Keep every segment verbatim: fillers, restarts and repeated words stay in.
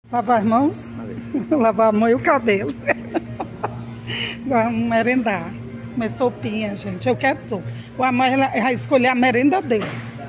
Lavar as mãos, lavar a mão e o cabelo. Vamos merendar. Comer sopinha, gente. Eu quero sopa. O amor vai escolher a merenda dele.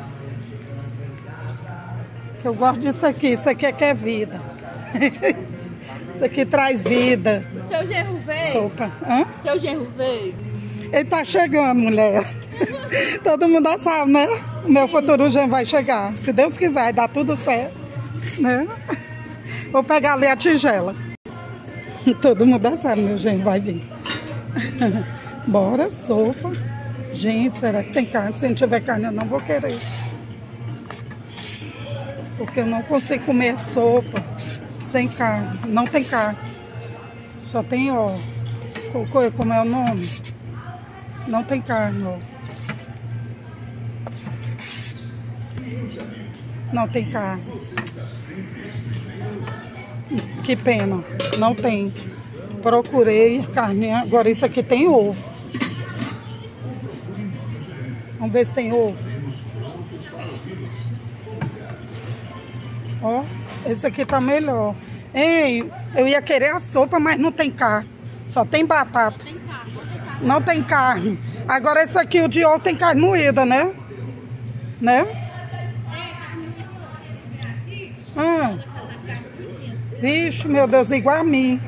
Eu gosto disso aqui. Isso aqui é que é vida. Isso aqui traz vida. Seu genro veio? Sopa. Hã? Seu genro veio? Ele tá chegando, mulher. Todo mundo já sabe, né? O meu futuro genro vai chegar. Se Deus quiser, dá tudo certo, né? Vou pegar ali a tigela. Todo mundo já sabe, meu genro vai vir. Bora, sopa. Gente, será que tem carne? Se não tiver carne, eu não vou querer. Porque eu não consigo comer sopa sem carne. Não tem carne. Só tem, ó. Como é o nome? Não tem carne, ó. Não tem carne. Que pena. Não tem. Procurei carne. Agora isso aqui tem ovo. Vamos ver se tem ovo. Ó, esse aqui tá melhor. Ei, eu ia querer a sopa, mas não tem carne. Só tem batata. Tem carne, não tem carne. Não tem carne. Agora esse aqui, o de ovo, tem carne moída, né? Né? Ah. Vixe, meu Deus, igual a mim.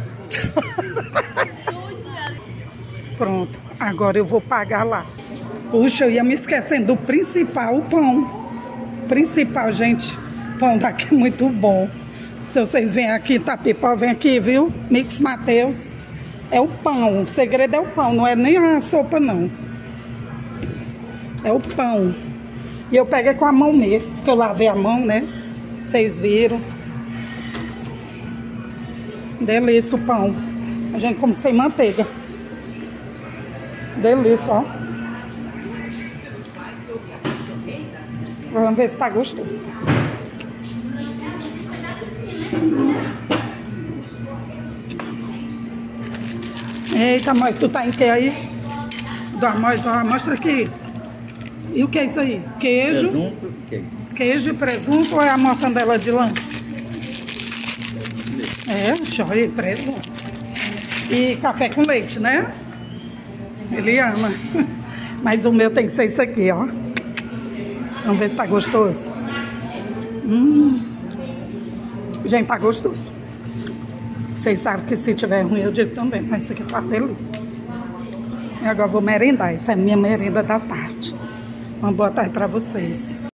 Pronto, agora eu vou pagar lá. Puxa, eu ia me esquecendo do principal, o pão. Principal, gente. O pão daqui é muito bom. Se vocês vêm aqui, Itapipó, vem aqui, viu? Mix Mateus. É o pão. O segredo é o pão, não é nem a sopa, não. É o pão. E eu peguei com a mão mesmo, porque eu lavei a mão, né? Vocês viram. Delícia o pão. A gente come sem manteiga. Delícia, ó. Vamos ver se tá gostoso. Eita, mãe, tu tá em que aí? Do Amós, ó, mostra aqui. E o que é isso aí? Queijo? Presunto, queijo. Queijo e presunto ou é a mortandela de lã? É, joia, presunto. E café com leite, né? Ele ama. Mas o meu tem que ser isso aqui, ó. Vamos ver se tá gostoso. Hum. Gente, tá gostoso. Vocês sabem que se tiver ruim eu digo também, mas isso aqui tá delícia. E agora eu vou merendar. Essa é a minha merenda da tarde. Uma boa tarde pra vocês.